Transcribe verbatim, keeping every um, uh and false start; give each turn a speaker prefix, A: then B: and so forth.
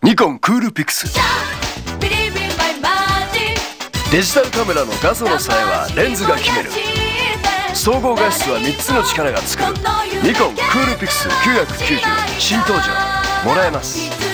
A: ニコンクールピクス。デジタルカメラの画素のさえはレンズが決める。総合画質はみっつの力が作る。ニコンクールピクスきゅうひゃくきゅうじゅう新登場もらえます。